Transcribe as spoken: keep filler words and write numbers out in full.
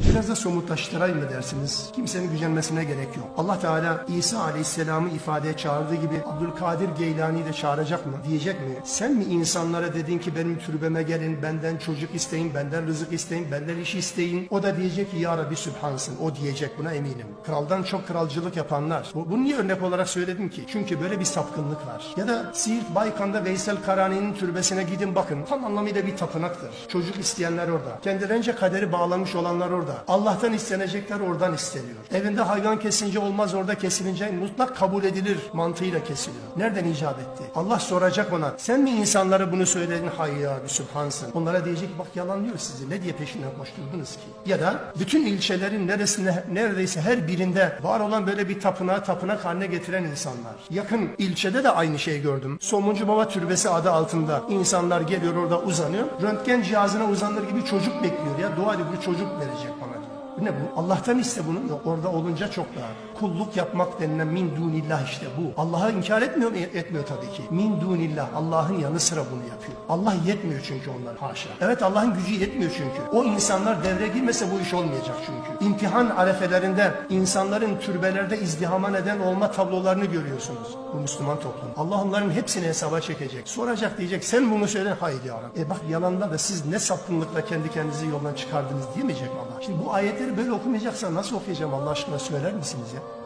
Biraz da somutlaştırayım mı dersiniz? Kimsenin gücenmesine gerek yok. Allah Teala İsa Aleyhisselam'ı ifadeye çağırdığı gibi Abdülkadir Geylani'yi de çağıracak mı? Diyecek mi? Sen mi insanlara dedin ki benim türbeme gelin, benden çocuk isteyin, benden rızık isteyin, benden iş isteyin? O da diyecek ki ya Rabbi Sübhansın. O diyecek, buna eminim. Kraldan çok kralcılık yapanlar. Bunu niye örnek olarak söyledim ki? Çünkü böyle bir sapkınlık var. Ya da Siirt Baykan'da Veysel Karani'nin türbesine gidin bakın. Tam anlamıyla bir tapınaktır. Çocuk isteyenler orada. Kendilerince kaderi bağlamış olanlar orada. Allah'tan istenecekler oradan isteniyor. Evinde hayvan kesince olmaz, orada kesilince mutlak kabul edilir mantığıyla kesiliyor. Nereden icap etti? Allah soracak ona. Sen mi insanlara bunu söyledin? Hayır ya Rabbi Sübhansın. Onlara diyecek bak yalanlıyor sizi. Ne diye peşinden koşturdunuz ki? Ya da bütün ilçelerin neresinde, neredeyse her birinde var olan böyle bir tapınağı tapınak haline getiren insanlar. Yakın ilçede de aynı şeyi gördüm. Somuncu Baba Türbesi adı altında insanlar geliyor orada uzanıyor. Röntgen cihazına uzanır gibi çocuk bekliyor ya. Dua ediyor, bu çocuk verecek bana diyor. Ne bu? Allah'tan iste bunu. Yok, orada olunca çok daha. Kulluk yapmak denilen min dunillah işte bu. Allah'ı inkar etmiyor mu? Etmiyor tabii ki. Min dunillah. Allah'ın yanı sıra bunu yapıyor. Allah yetmiyor çünkü onlar. Haşa. Evet, Allah'ın gücü yetmiyor çünkü. O insanlar devreye girmese bu iş olmayacak çünkü. İmtihan arefelerinde insanların türbelerde izdihama neden olma tablolarını görüyorsunuz. Bu Müslüman toplum. Allah onların hepsini hesaba çekecek. Soracak, diyecek sen bunu söyle. Hayır ya Rabbi. E bak yalanla da siz ne sapkınlıkla kendi kendinizi yoldan çıkardınız diyemeyecek mi Allah? Şimdi bu ayetleri böyle okumayacaksan nasıl okuyacağım Allah aşkına, söyler misiniz ya?